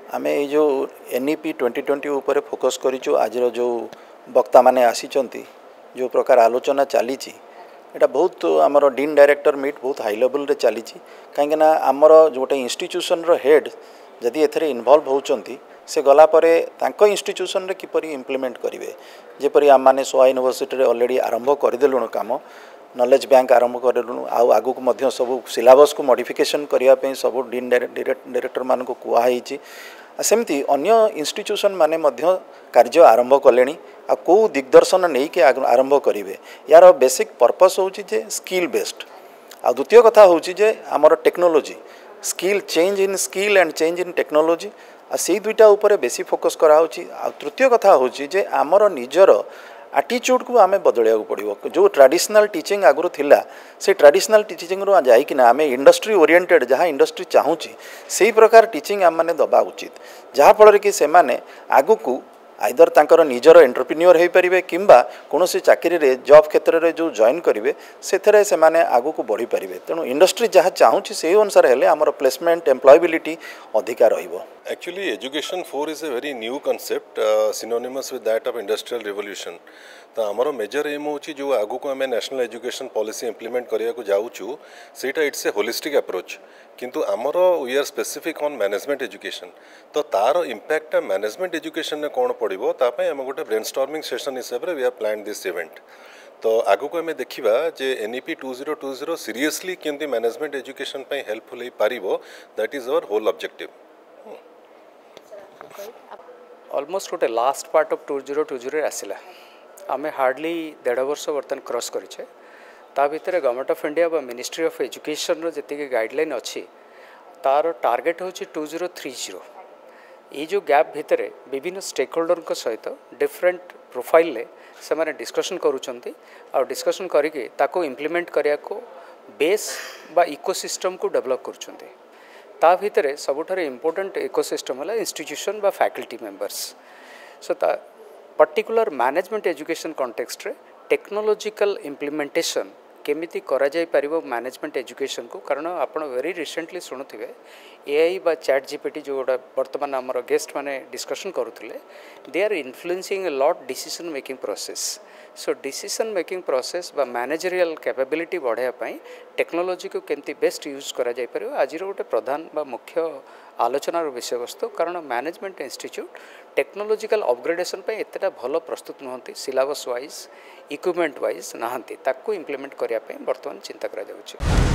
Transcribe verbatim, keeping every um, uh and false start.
आमे ये जो एनईपी ट्वेंटी ट्वेंटी उपर फोकस करूँ आज जो वक्ता माने आसी जो प्रकार आलोचना चली एटा बहुत आमर डीन डायरेक्टर मीट बहुत हाई लेवल रे चली कहीं आमर जो गोटे इंस्टीट्यूशन रो हेड जदि एथरे इन्वॉल्व होचंती से गला परे तांको इंस्टीट्यूशन रे किपरि इम्प्लीमेंट करिवे जेपरि आम माने सोआ यूनिवर्सिटी रे ऑलरेडी आरंभ करदेलुण काम नॉलेज बैंक आरंभ करलुणु आउ आगु को मध्य सब सिलेबस को मॉडिफिकेशन करिया पे सब डीन डायरेक्टर मान को कुआ हेछि सेमती अन्य इंस्टीट्यूशन माने मध्य कार्य आरंभ कले आ कौ दिग्दर्शन नहीं के आरंभ करेंगे यार बेसिक पर्पस होची जे स्किल बेस्ड आ द्वितीय कथा होची जे आमर technology skill change in skill and change in technology आ से दुईटा ऊपर बेसी फोकस करा होची आ तृतीय कथा होची जे आमर निजर एटीट्यूड को आमे बदलिया पड़ो जो ट्रेडिशनल टीचिंग आगुरी थिला से ट्रेडिशनल टीचिंग रो जाइकिना आमे इंडस्ट्री ओरिएंटेड जहाँ इंडस्ट्री चाहूँगी से प्रकार टीचिंग आम मैंने दबा उचित जहाँफल कि से माने आगु को आइदर तांकर निजर एंटरप्रेन्योर हो पारे किंबा कौन चाकरी रे जॉब क्षेत्र में जो जॉइन करेंगे से से माने आगु को बढ़ी पारे तेणु इंडस्ट्री जहाँ चाहूँगी से अनुसार हेले आमर प्लेसमेंट एम्प्लॉयबिलिटी अधिका रहिबो। Actually, Education four is a very new concept, uh, synonymous with that of Industrial Revolution. तो आमर मेजर एम होची जो आगु को आम नेशनल एजुकेशन पॉलिसी इम्प्लीमेंट करिया को जाऊँ सेटा इट्स ए होलिस्टिक अप्रोच किंतु आमर we are specific on management education तो तार इम्पैक्ट मैनेजमेंट एजुकेशन में कौन पड़ो ताप आम गोटे ब्रेनस्टॉर्मिंग सेशन हिसाब से we are plan this event तो आगु को आम देखा जे NEP two zero two zero seriously केमती मैनेजमेंट एजुकेशन हेल्पफुल हो पार that is our whole objective. Almost गोटे last part of two zero two zero आसला आम हार्डली डेढ़ वर्ष बर्तमान क्रॉस करें ता भितर गवर्नमेंट ऑफ इंडिया बा मिनिस्ट्री ऑफ एजुकेशन जी गाइडलाइन अच्छी तार टार्गेट हूँ टू जीरो थ्री जीरो ये जो गैप भितर विभिन्न स्टेक होल्डर सहित डिफरेंट प्रोफाइल से मैंने डिस्कशन करुँच आ डिस्कशन करके ताको इम्प्लीमेंट करने को बेस बा इकोसिस्टम को डेवलप करुँच ता भितर सबुठारे इम्पोर्टेंट इकोसिस्टम है इंस्टीट्यूशन बा फैकल्टी मेंबर्स सो ता पर्टिकुलर मैनेजमेंट एजुकेशन कॉन्टेक्स्ट रे टेक्नोलॉजिकल इम्प्लीमेंटेशन केमिति करा जाय परिबो मैनेजमेंट एजुकेशन को कारण आपण वेरी रिसेंटली शुणुथिबे एआई बा चैट जीपीटी जो वर्तमान आमर गेस्ट माने डिस्कशन करुथिले they are influencing a lot decision making process so decision making process बा मैनेजरियल कैपेबिलिटी बढ़ाया पाई टेक्नोलॉजी को केमती बेस्ट यूज करा जाय परिबो आजिर गोटे प्रधान बा मुख्य आलोचनार विषय वस्तु कारण मैनेजमेंट इंस्टीट्यूट टेक्नोलॉजिकल अपग्रेडेशन पे एतटा भल प्रस्तुत नुहंती सिलेबस वाइज इक्विपमेंट वाइज नहांती ताकू इम्प्लीमेंट करिया पे वर्तमान चिंता करा जाउछि।